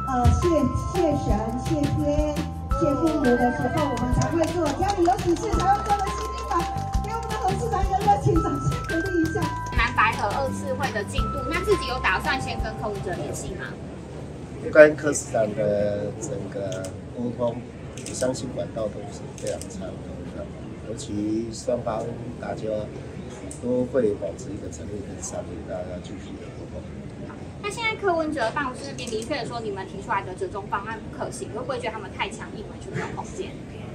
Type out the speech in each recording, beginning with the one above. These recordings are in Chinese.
谢神、谢天、谢父母的时候，我们才会做。家里有喜事才会做的心灵法，给我们的董事长一个热情掌声鼓励一下。 南白河2次会的进度，那自己有打算先跟柯文哲联系吗？ 跟柯市长的整个沟通，我相信管道都是非常畅通的，尤其双方大家都会保持一个诚意跟善意，大家继续的沟通。 那现在柯文哲办公室那边明确的说，你们提出来的折中方案不可行，会不会觉得他们太强硬了，就没有空间？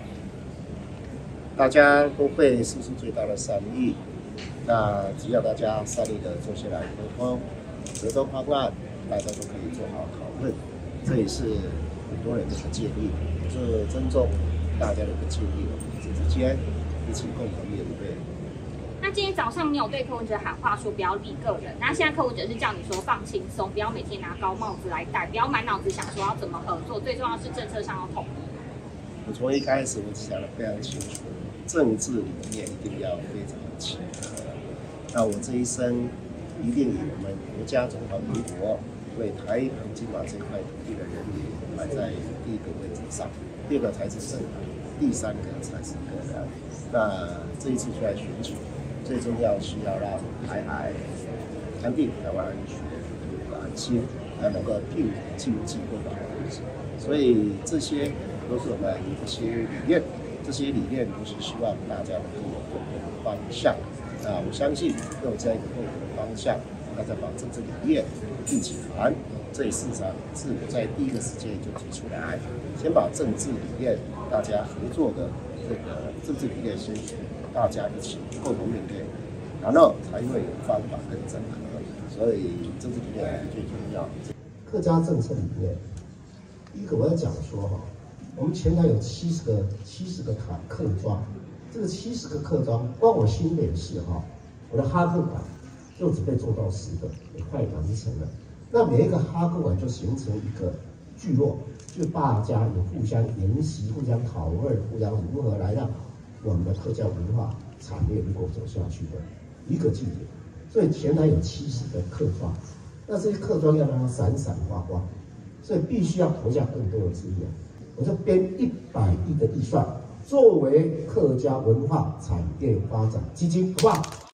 大家都会释出最大的善意，那只要大家善意的坐下来沟通，折中方案大家都可以做好讨论，这也是很多人的一个建议，也是尊重大家的一个建议，我们彼此之间一起共同面对。 那今天早上你有对柯文哲喊话说不要理个人，那现在柯文哲是叫你说放轻松，不要每天拿高帽子来戴，不要满脑子想说要怎么合作，最重要是政策上要统一。 我从一开始我讲得非常清楚，政治理念一定要非常的契合。那我这一生一定以我们国家中华民国为台澎金马这块土地的人民摆在第一个位置上，第二个才是政府，第三个才是个人。那这一次出来选举，最重要是要让台海安定、台湾安全、安心，还能够并经济共同发展。所以这些都是我们一些理念，这些理念都是希望大家能够有共同的方向。那我相信有这样一个共同的方向，大家把政治理念一起谈，这也是我在第一个时间就提出来，先把政治理念大家合作的这个政治理念先大家一起共同面对，然后才会有方法跟整合。所以政治理念是最重要。客家政策里面，第一个我要讲说哈，我们前台有70个客庄，这个70个客庄，光我新北市哈，我的哈客馆就只被做到10个，也快完成了。那每一个哈客馆就形成一个聚落，就大家有互相研习、互相讨论、互相如何来让我们的客家文化产业如果走下去的一个据点。所以前台有70个客庄，那这些客庄要让它闪闪发光，所以必须要投下更多的资源。我就编100亿的预算，作为客家文化产业发展基金，好不好？